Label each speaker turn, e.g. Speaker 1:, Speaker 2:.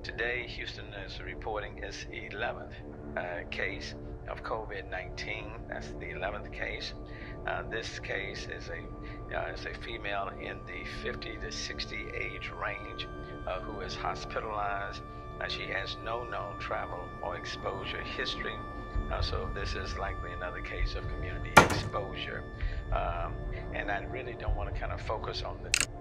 Speaker 1: Today, Houston is reporting its 11th case of COVID-19. That's the 11th case. This case is a female in the 50 to 60 age range who is hospitalized. She has no known travel or exposure history. So this is likely another case of community exposure. And I really don't want to kind of focus on the